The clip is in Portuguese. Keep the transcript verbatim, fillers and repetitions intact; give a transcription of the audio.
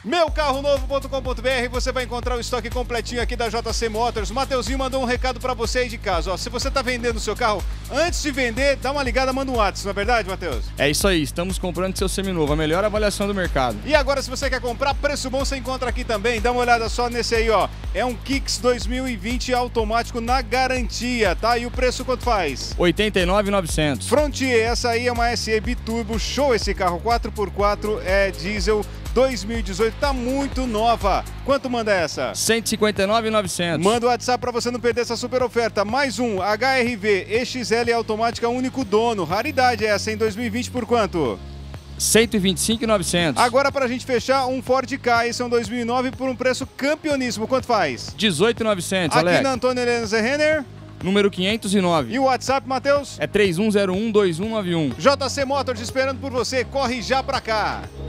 meu carro novo ponto com ponto br, você vai encontrar o estoque completinho aqui da J C Motors. O Mateuzinho mandou um recado pra você aí de casa. Ó, se você tá vendendo o seu carro, antes de vender, dá uma ligada, manda um WhatsApp, não é verdade, Mateus? É isso aí, estamos comprando seu seminovo, a melhor avaliação do mercado. E agora, se você quer comprar, preço bom você encontra aqui também. Dá uma olhada só nesse aí, ó. É um Kicks dois mil e vinte automático na garantia, tá? E o preço quanto faz? oitenta e nove mil e novecentos. Frontier, essa aí é uma S E Biturbo, show esse carro, quatro por quatro, é diesel, dois mil e dezoito, tá muito nova. Quanto manda essa? cento e cinquenta e nove mil e novecentos. Manda o WhatsApp pra você não perder essa super oferta. Mais um, H R V E X L automática único dono. Raridade essa em dois mil e vinte por quanto? cento e vinte e cinco mil e novecentos. Agora pra gente fechar, um Ford Ka, esse é um dois mil e nove por um preço campeoníssimo. Quanto faz? dezoito mil e novecentos, Aqui Alex. na Antônio Helena Zerrenner. Número quinhentos e nove. E o WhatsApp, Matheus? É três um zero um, dois um nove um. J C Motors esperando por você. Corre já pra cá.